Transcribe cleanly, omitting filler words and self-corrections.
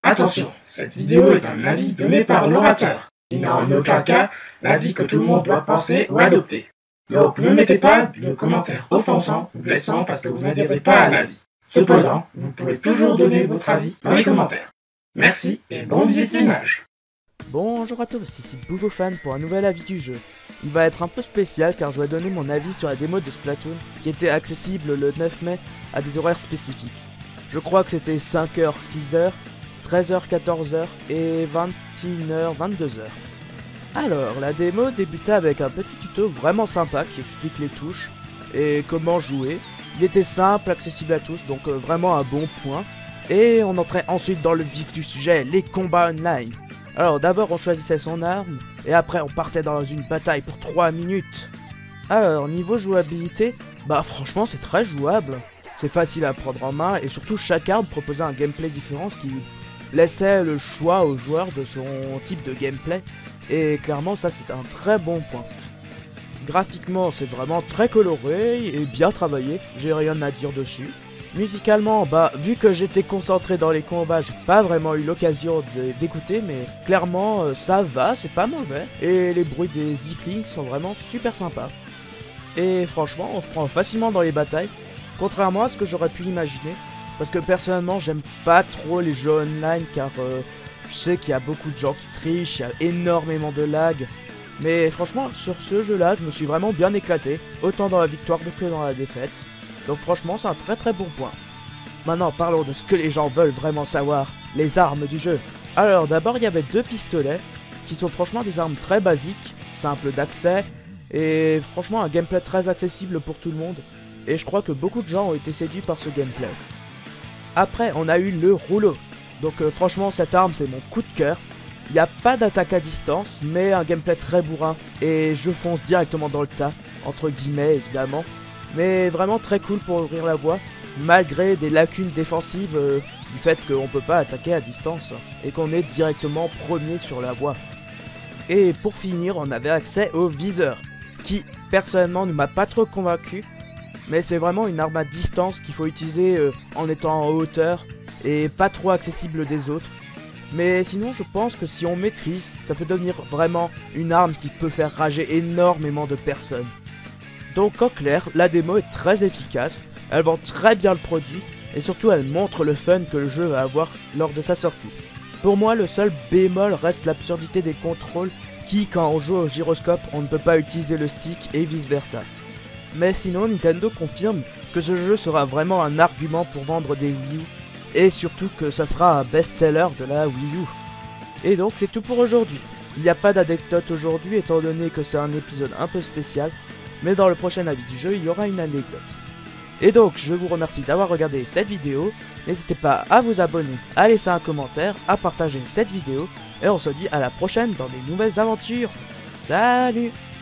Attention, cette vidéo est un avis donné par l'orateur. Il n'a en aucun cas l'avis que tout le monde doit penser ou adopter. Donc ne mettez pas de commentaires offensants ou blessants parce que vous n'adhérez pas à l'avis. Cependant, vous pouvez toujours donner votre avis dans les commentaires. Merci et bon visionnage. Bonjour à tous, ici BougoFan pour un nouvel avis du jeu. Il va être un peu spécial car je vais donner mon avis sur la démo de Splatoon qui était accessible le 9 mai à des horaires spécifiques. Je crois que c'était 5h, 6h, 13h, 14h et 21h, 22h. Alors, la démo débuta avec un petit tuto vraiment sympa qui explique les touches et comment jouer. Il était simple, accessible à tous, donc vraiment un bon point. Et on entrait ensuite dans le vif du sujet, les combats online. Alors d'abord on choisissait son arme, et après on partait dans une bataille pour 3 minutes. Alors niveau jouabilité, bah franchement c'est très jouable. C'est facile à prendre en main, et surtout chaque arme proposait un gameplay différent, ce qui laissait le choix aux joueurs de son type de gameplay. Et clairement ça c'est un très bon point. Graphiquement c'est vraiment très coloré et bien travaillé, j'ai rien à dire dessus. Musicalement, bah vu que j'étais concentré dans les combats, j'ai pas vraiment eu l'occasion d'écouter, mais clairement ça va, c'est pas mauvais. Et les bruits des Zicklings sont vraiment super sympas. Et franchement, on se prend facilement dans les batailles, contrairement à ce que j'aurais pu imaginer. Parce que personnellement, j'aime pas trop les jeux online, car je sais qu'il y a beaucoup de gens qui trichent, il y a énormément de lag. Mais franchement, sur ce jeu-là, je me suis vraiment bien éclaté, autant dans la victoire que dans la défaite. Donc franchement c'est un très bon point. Maintenant parlons de ce que les gens veulent vraiment savoir, les armes du jeu. Alors d'abord il y avait 2 pistolets, qui sont franchement des armes très basiques, simples d'accès, et franchement un gameplay très accessible pour tout le monde. Et je crois que beaucoup de gens ont été séduits par ce gameplay. Après on a eu le rouleau. Donc franchement cette arme c'est mon coup de cœur. Il n'y a pas d'attaque à distance, mais un gameplay très bourrin, et je fonce directement dans le tas, entre guillemets évidemment. Mais vraiment très cool pour ouvrir la voie, malgré des lacunes défensives du fait qu'on peut pas attaquer à distance et qu'on est directement premier sur la voie. Et pour finir, on avait accès au viseur, qui personnellement ne m'a pas trop convaincu, mais c'est vraiment une arme à distance qu'il faut utiliser en étant en hauteur et pas trop accessible des autres. Mais sinon je pense que si on maîtrise, ça peut devenir vraiment une arme qui peut faire rager énormément de personnes. Donc en clair, la démo est très efficace, elle vend très bien le produit, et surtout elle montre le fun que le jeu va avoir lors de sa sortie. Pour moi, le seul bémol reste l'absurdité des contrôles qui, quand on joue au gyroscope, on ne peut pas utiliser le stick et vice versa. Mais sinon, Nintendo confirme que ce jeu sera vraiment un argument pour vendre des Wii U, et surtout que ça sera un best-seller de la Wii U. Et donc c'est tout pour aujourd'hui. Il n'y a pas d'anecdote aujourd'hui étant donné que c'est un épisode un peu spécial, mais dans le prochain avis du jeu, il y aura une anecdote. Et donc, je vous remercie d'avoir regardé cette vidéo. N'hésitez pas à vous abonner, à laisser un commentaire, à partager cette vidéo. Et on se dit à la prochaine dans des nouvelles aventures. Salut!